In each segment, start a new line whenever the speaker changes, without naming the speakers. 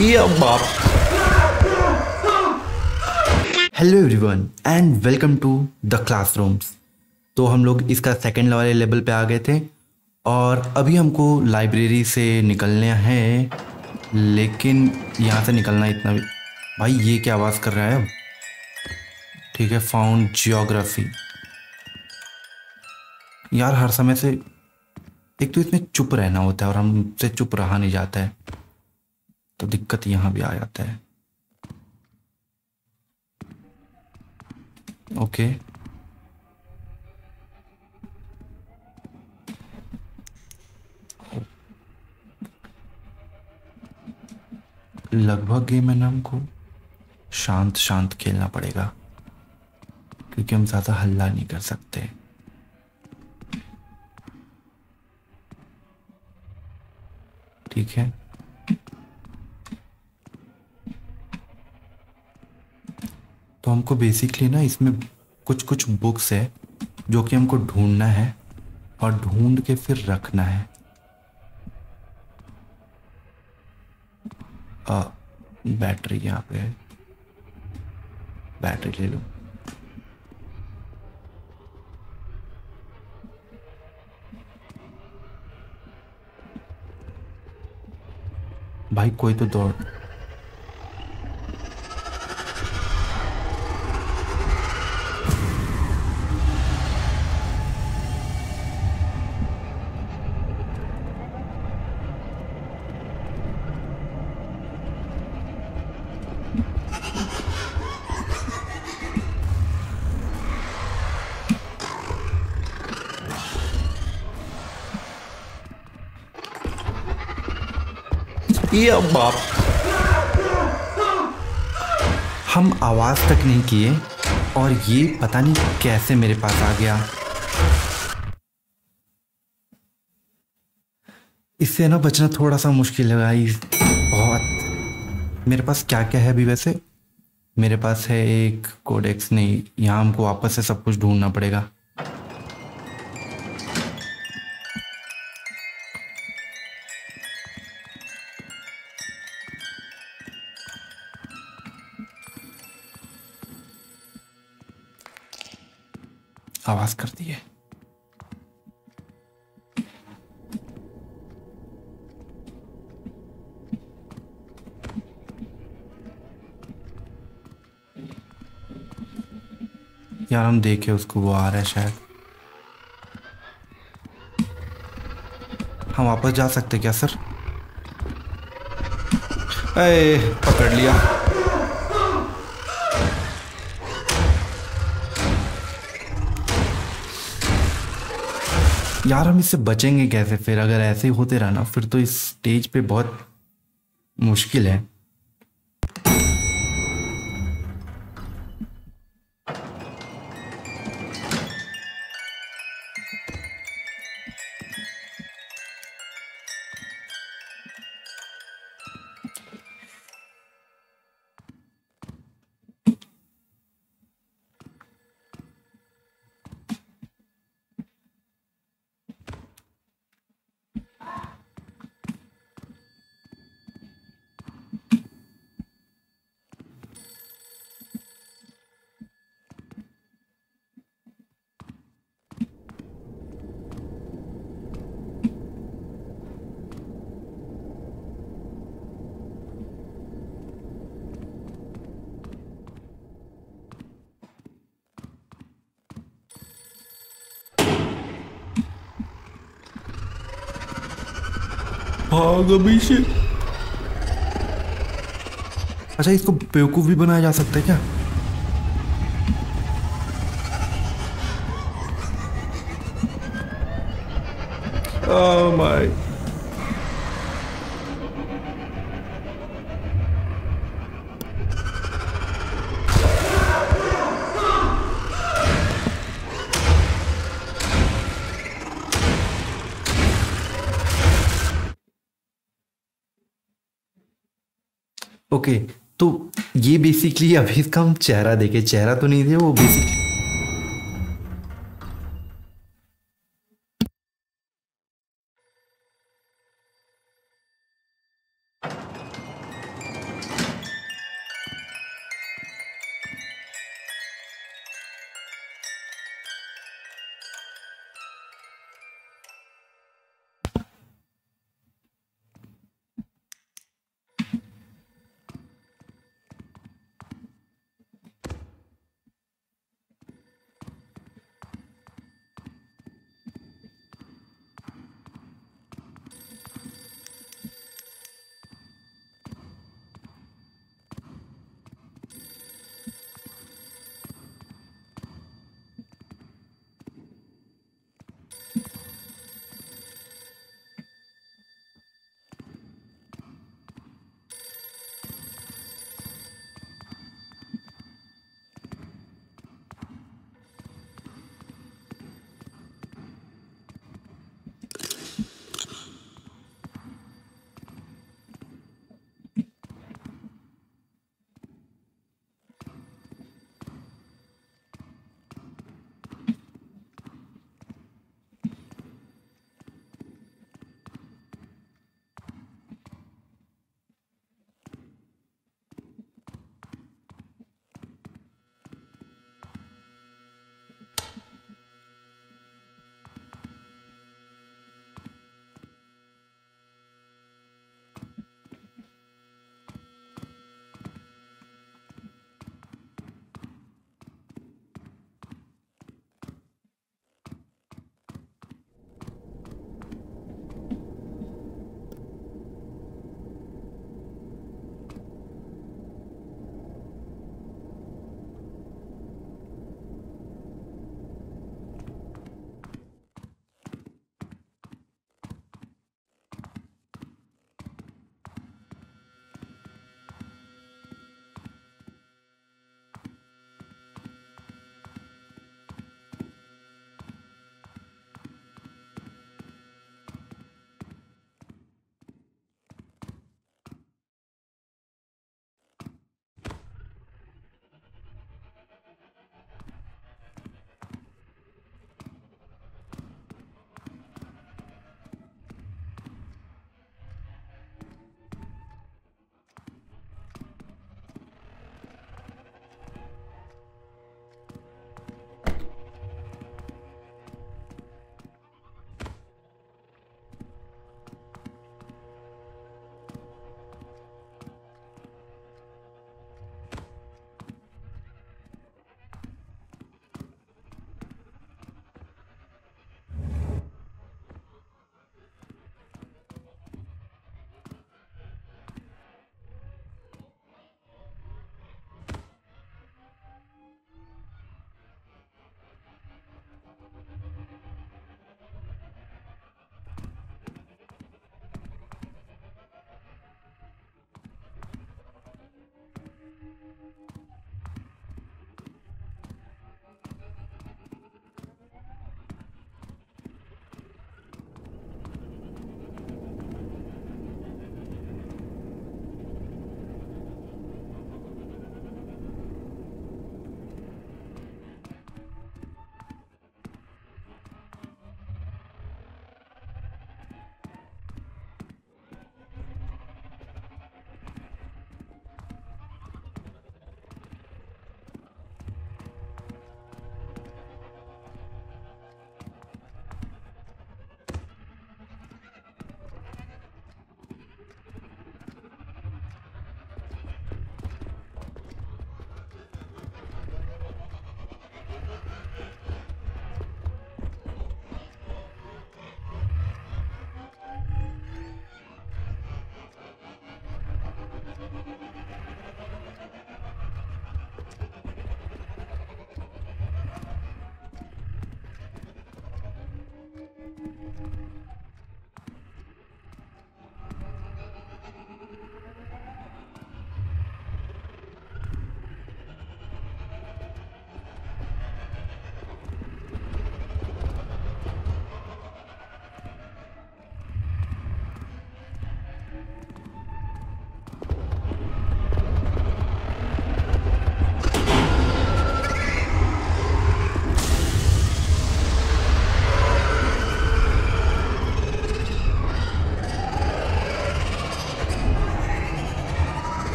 ये बाप। Hello everyone and welcome to the classrooms. तो हम लोग इसका सेकंड वाले लेवल पे आ गए थे और अभी हमको लाइब्रेरी से निकलना है, लेकिन यहाँ से निकलना इतना भी। भाई ये क्या आवाज़ कर रहा है अब? ठीक है, फाउंड जियोग्राफी। यार हर समय से एक तो इसमें चुप रहना होता है और हमसे चुप रहा नहीं जाता है, तो दिक्कत यहाँ भी आ जाता है। ओके, लगभग गेम है ना, हमको शांत शांत खेलना पड़ेगा क्योंकि हम ज़्यादा हल्ला नहीं कर सकते। ठीक है, तो हमको बेसिकली ना इसमें कुछ कुछ बुक्स है जो कि हमको ढूंढना है और ढूंढ के फिर रखना है। बैटरी यहाँ पे है, बैटरी ले लो। भाई कोई तो दौड़। ये बाप, हम आवाज तक नहीं किए और ये पता नहीं कैसे मेरे पास आ गया। इससे ना बचना थोड़ा सा मुश्किल है भाई, बहुत। मेरे पास क्या क्या है अभी वैसे? मेरे पास है एक कोडेक्स। नहीं, यहाँ हमको वापस से सब कुछ ढूंढना पड़ेगा। आवाज करती है। यार हम देखे उसको, वो आ रहा है शायद। हम वापस जा सकते क्या सर? ए, पकड़ लिया। यार हम इससे बचेंगे कैसे फिर? अगर ऐसे ही होते रहा ना फिर तो इस स्टेज पे बहुत मुश्किल है। भाग अभिषेक। अच्छा, इसको बेवकूफ भी बनाया जा सकता है क्या? Oh my. ओके, तो ये बेसिकली अभी इसका हम चेहरा देखे, चेहरा तो नहीं थे वो बेसिकली।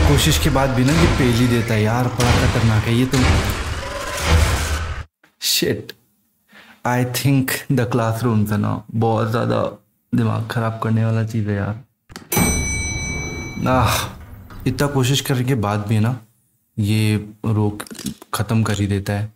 कोशिश के बाद भी ना ये पेल ही देता है यार, बड़ा खतरनाक है ये तो। Shit, I think the classroom है ना बहुत ज़्यादा दिमाग खराब करने वाला चीज़ है यार। इतना कोशिश करने के बाद भी ना ये रोक ख़त्म कर ही देता है।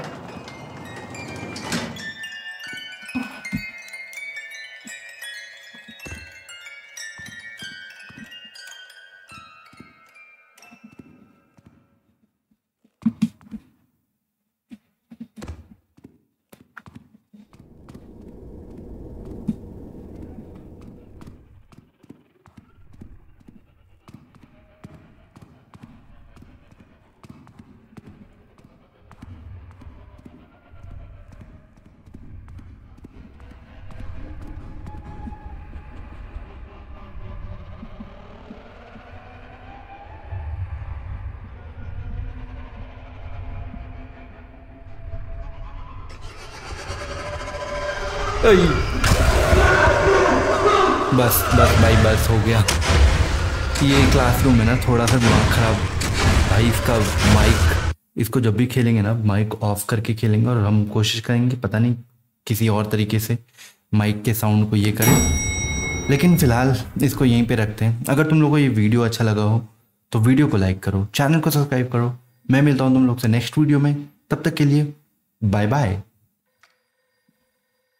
बस बस भाई बस हो गया। ये क्लासरूम है ना थोड़ा सा दिमाग खराब भाई। इसका माइक, इसको जब भी खेलेंगे ना माइक ऑफ करके खेलेंगे, और हम कोशिश करेंगे पता नहीं किसी और तरीके से माइक के साउंड को ये करें। लेकिन फ़िलहाल इसको यहीं पे रखते हैं। अगर तुम लोगों को ये वीडियो अच्छा लगा हो तो वीडियो को लाइक करो, चैनल को सब्सक्राइब करो। मैं मिलता हूँ तुम लोग से नेक्स्ट वीडियो में, तब तक के लिए बाय बाय।